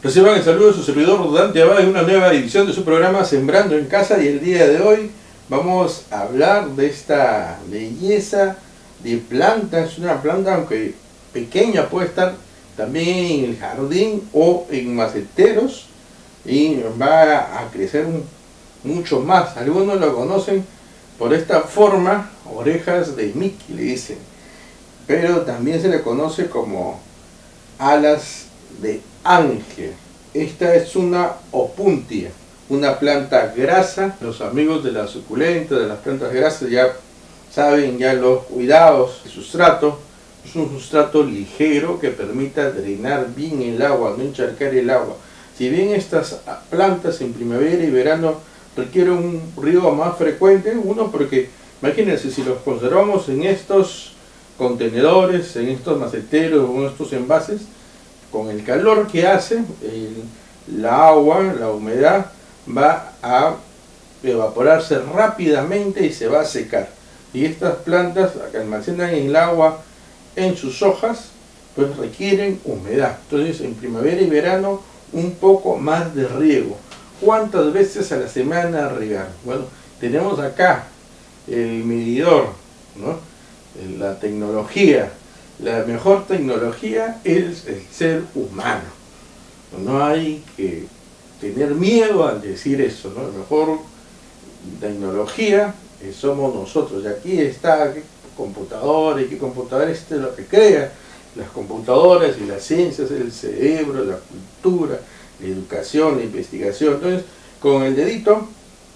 Reciban el saludo de su servidor Dante Abad en una nueva edición de su programa Sembrando en Casa, y el día de hoy vamos a hablar de esta belleza de planta. Es una planta, aunque pequeña, puede estar también en el jardín o en maceteros y va a crecer mucho más. Algunos lo conocen por esta forma, orejas de Mickey le dicen, pero también se le conoce como alas de ángel. Esta es una opuntia, una planta grasa. Los amigos de la suculenta, de las plantas grasas, ya saben ya los cuidados. El sustrato es un sustrato ligero que permita drenar bien el agua, no encharcar el agua. Si bien estas plantas en primavera y verano requieren un riego más frecuente, uno porque imagínense, si los conservamos en estos contenedores, en estos maceteros o en estos envases, con el calor que hace, la agua, la humedad va a evaporarse rápidamente y se va a secar. Y estas plantas que almacenan el agua en sus hojas, pues requieren humedad. Entonces en primavera y verano un poco más de riego. ¿Cuántas veces a la semana regar? Bueno, tenemos acá el medidor, ¿no? La tecnología. La mejor tecnología es el ser humano. No hay que tener miedo al decir eso, ¿no? La mejor tecnología somos nosotros. Y aquí está computadores, ¿qué computadores? Esto es lo que crea las computadoras y las ciencias, el cerebro, la cultura, la educación, la investigación. Entonces, con el dedito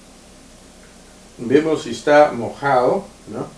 vemos si está mojado, ¿no?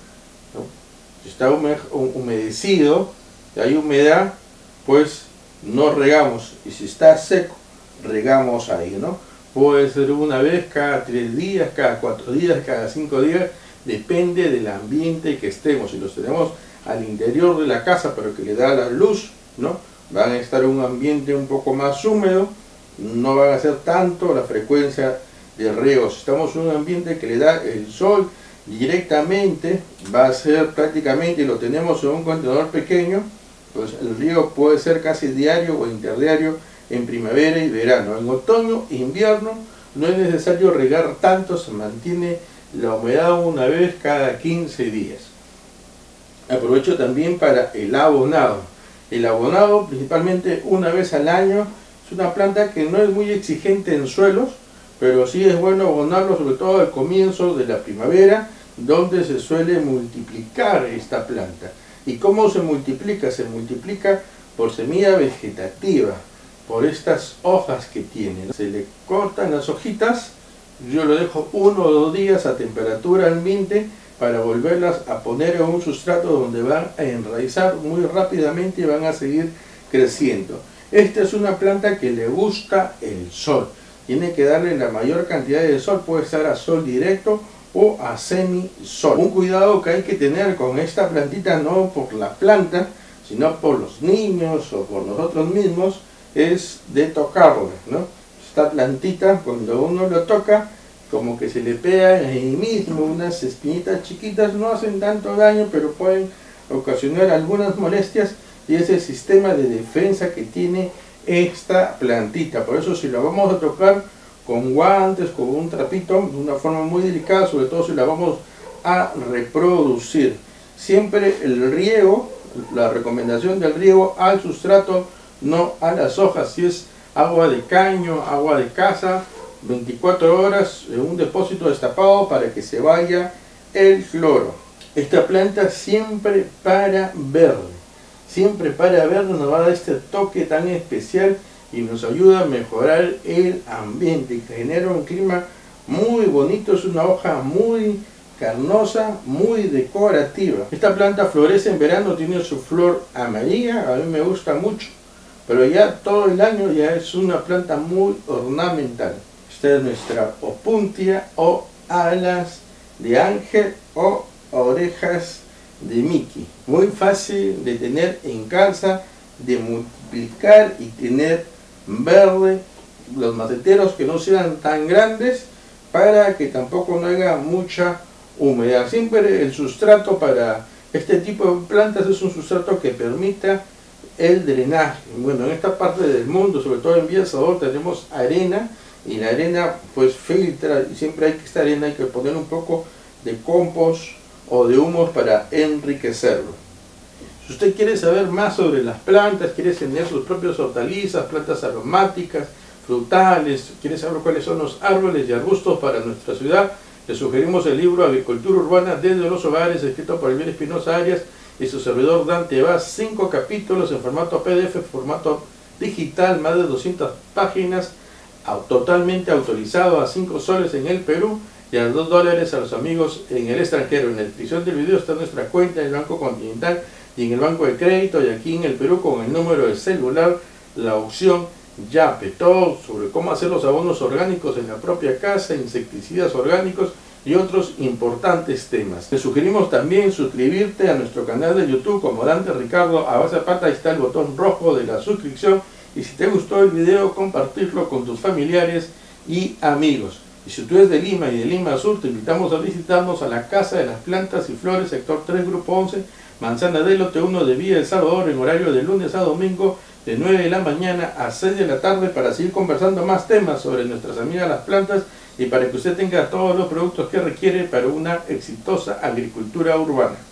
Si está humedecido, si hay humedad, pues no regamos, y si está seco, regamos ahí, ¿no? Puede ser una vez cada 3 días, cada 4 días, cada 5 días, depende del ambiente que estemos. Si los tenemos al interior de la casa, pero que le da la luz, ¿no? Van a estar en un ambiente un poco más húmedo, no van a ser tanto la frecuencia de riego. Si estamos en un ambiente que le da el sol directamente, va a ser prácticamente, y lo tenemos en un contenedor pequeño, pues el riego puede ser casi diario o interdiario en primavera y verano. En otoño e invierno no es necesario regar tanto, se mantiene la humedad una vez cada 15 días. Aprovecho también para el abonado. El abonado principalmente una vez al año. Es una planta que no es muy exigente en suelos, pero sí es bueno abonarlo, sobre todo al comienzo de la primavera, donde se suele multiplicar esta planta. ¿Y cómo se multiplica? Se multiplica por semilla vegetativa, por estas hojas que tiene. Se le cortan las hojitas, yo lo dejo 1 o 2 días a temperatura ambiente para volverlas a poner en un sustrato donde van a enraizar muy rápidamente y van a seguir creciendo. Esta es una planta que le gusta el sol. Tiene que darle la mayor cantidad de sol, puede estar a sol directo o a semisol. Un cuidado que hay que tener con esta plantita, no por la planta, sino por los niños o por nosotros mismos, es de tocarla, ¿no? Esta plantita, cuando uno lo toca, como que se le pega ahí mismo unas espinitas chiquitas, no hacen tanto daño, pero pueden ocasionar algunas molestias, y es el sistema de defensa que tiene esta plantita. Por eso, si la vamos a tocar con guantes, con un trapito, de una forma muy delicada, sobre todo si la vamos a reproducir. Siempre el riego, la recomendación del riego al sustrato, no a las hojas. Si es agua de caño, agua de casa, 24 horas en un depósito destapado para que se vaya el cloro. Esta planta siempre para verde. Siempre para verde nos va a dar este toque tan especial y nos ayuda a mejorar el ambiente y genera un clima muy bonito. Es una hoja muy carnosa, muy decorativa. Esta planta florece en verano, tiene su flor amarilla, a mí me gusta mucho, pero ya todo el año ya es una planta muy ornamental. Esta es nuestra opuntia o alas de ángel o orejas de Mickey. Muy fácil de tener en casa, de multiplicar y tener verde. Los maceteros que no sean tan grandes para que tampoco no haya mucha humedad. Siempre el sustrato para este tipo de plantas es un sustrato que permita el drenaje. Bueno, en esta parte del mundo, sobre todo en Villa El Salvador, tenemos arena, y la arena pues filtra, y siempre hay que esta arena hay que poner un poco de compost o de humus para enriquecerlo. Si usted quiere saber más sobre las plantas, quiere tener sus propias hortalizas, plantas aromáticas, frutales, quiere saber cuáles son los árboles y arbustos para nuestra ciudad, le sugerimos el libro Agricultura Urbana desde los Hogares, escrito por Elvira Espinosa Arias y su servidor Dante Vaz, 5 capítulos en formato PDF, formato digital, más de 200 páginas, totalmente autorizado, a 5 soles en el Perú y a $2 a los amigos en el extranjero. En la descripción del video está nuestra cuenta en el Banco Continental y en el Banco de Crédito, y aquí en el Perú con el número de celular, la opción Yape, todo sobre cómo hacer los abonos orgánicos en la propia casa, insecticidas orgánicos y otros importantes temas. Te sugerimos también suscribirte a nuestro canal de YouTube como Dante Ricardo Abad Zapata. Ahí está el botón rojo de la suscripción, y si te gustó el video, compartirlo con tus familiares y amigos. Y si tú eres de Lima y de Lima Sur, te invitamos a visitarnos a la Casa de las Plantas y Flores, sector 3, grupo 11, Manzana del Lote 1 de Villa El Salvador, en horario de lunes a domingo, de 9 de la mañana a 6 de la tarde, para seguir conversando más temas sobre nuestras amigas las plantas y para que usted tenga todos los productos que requiere para una exitosa agricultura urbana.